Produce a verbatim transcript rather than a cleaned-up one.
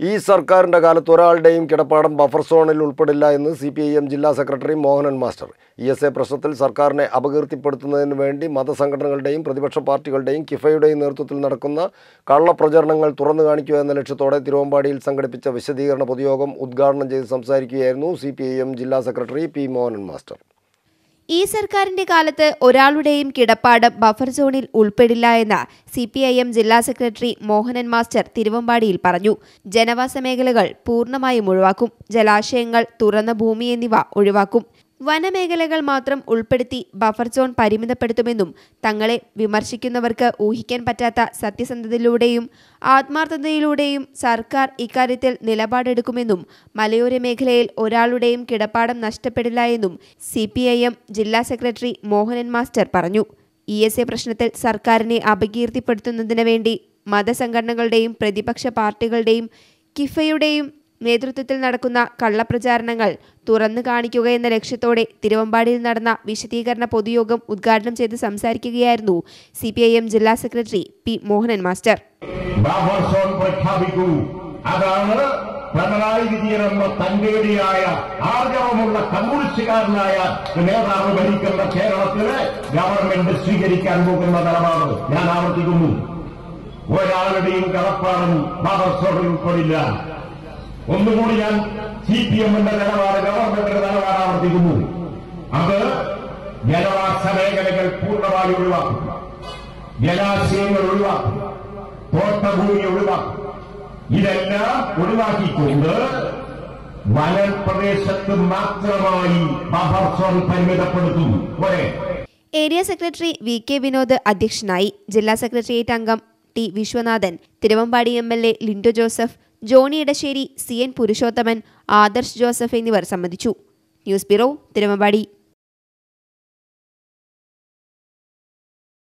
ഈ സർക്കാരിന്റെ കാലത്ത് ഒരാളുടെയും കിടപ്പാടം ബഫർ സോണിൽ ഉൾപ്പെടില്ല എന്ന് സി പി ഐ എം ജില്ലാ secretary Mohanan master. E S A പ്രശ്നത്തിൽ സർക്കാരിനെ അപകീർത്തിപ്പെടുത്തുന്നതിന് വേണ്ടി മതസംഘടനകളുടെയും പ്രതിപക്ഷ പാർട്ടികളുടെയും കിഫയുടെയും നേതൃത്വത്തിൽ നടക്കുന്ന കള്ളപ്രചരണങ്ങൾ തുറന്നു കാണിക്കുക എന്ന ലക്ഷ്യത്തോടെ തിരുവമ്പാടിയിൽ സംഘടിപ്പിച്ച വിശദീകരണ പൊതുയോഗം ഉദ്ഘാടനം ചെയ്ത് സംസാരിക്കുകയായിരുന്നു സി പി ഐ എം ജില്ലാ സെക്രട്ടറി പി മോഹനൻ മാസ്റ്റർ. ഈ സർക്കാരിന്റെ കാലത്ത് ഒരാളുടെയും കിടപ്പാടം ബഫർ സോണിൽ ഉൾപ്പെടില്ല എന്ന് സി പി ഐ എം ജില്ലാ സെക്രട്ടറി മോഹനൻ മാസ്റ്റർ തിരുവമ്പാടിയിൽ പറഞ്ഞു. ജനവാസ മേഖലകൾ പൂർണ്ണമായും ഒഴിവാക്കും. ജലാശയങ്ങൾ, തുറന്ന ഭൂമി എന്നിവ ഒഴിവാക്കും. വനമേഖലകൾ മാത്രം ഉൾപ്പെടുത്തി ബഫർ സോൺ പരിമിതപ്പെടുത്തുമെന്നും തങ്ങളെ വിമർശിക്കുന്നവർക്ക് ഊഹിക്കാൻ പറ്റാത്ത സത്യസന്ധതയിലൂടെയും ആത്മാർത്ഥതയിലൂടെയും സർക്കാർ ഇക്കാര്യത്തിൽ നിലപാടെടുക്കുമെന്നും മലയോര മേഖലയിൽ ഒരാളുടെയും കിടപ്പാടം നഷ്ടപ്പെടില്ല എന്നും സി പി ഐ എം ജില്ലാ സെക്രട്ടറി മോഹനൻ മാസ്റ്റർ പറഞ്ഞു. ഇ എസ് എ പ്രശ്നത്തിൽ സർക്കാരിനെ അപകീർത്തിപ്പെടുത്തുന്നതിന് വേണ്ടി മതസംഘടനകളുടെയും പ്രതിപക്ഷ പാർട്ടികളുടെയും കിഫയുടെയും നേതൃത്വത്തിൽ നടക്കുന്ന കള്ളപ്രചാരണങ്ങൾ തുറന്നു കാണിക്കുക എന്ന ലക്ഷ്യത്തോടെ തിരുവമ്പാടിയിൽ നടന്ന വിശദീകരണ പൊതുയോഗം ഉദ്ഘാടനം ചെയ്ത് സംസാരിക്കുകയായിരുന്നു സി പി ഐ എം ജില്ലാ സെക്രട്ടറി പി മോഹനൻ മാസ്റ്റർ. അതാണ് പിണറായി വിജയൻ എന്ന തന്റേടിയായ ആർജവമുള്ള കമ്മ്യൂണിസ്റ്റുകാരനായ നേതാവ് ഭരിക്കുന്ന കേരളത്തിലെ ഗവൺമെന്റ് സ്വീകരിക്കാൻ പോകുന്ന നിലപാട് ഞാൻ ആവർത്തിക്കുന്നു. ഒരാളുടെയും കടപ്പാടും ബഫർ സോണിൽ ഉൾപ്പെടില്ല. ഒന്നുകൂടി ഞാൻ സി പി എമ്മിന്റെ നിലപാട്, ഗവൺമെന്റിന്റെ നിലപാട് ആവർത്തിക്കുന്നു. അത് ജനവാസ മേഖലകൾ പൂർണ്ണമായി ഒഴിവാക്കും, ജലാശയങ്ങൾ ഒഴിവാക്കും, തോട്ടഭൂമി ഒഴിവാക്കും. ഇതെല്ലാം ഒഴിവാക്കിക്കൊണ്ട് വനപ്രദേശത്ത് മാത്രമായി ബഫർ സോൺ പരിമിതപ്പെടുത്തും. Area secretary V K Vinod അധ്യക്ഷനായി. ജില്ലാ സെക്രട്ടേറിയറ്റ് അംഗം T Viswanathan, Thiruvambadi M L A Lindo Joseph, Johny Edassery, C N Purushothaman, Adarsh Joseph എന്നിവർ സംബന്ധിച്ചു. News bureau, Thiruvambady.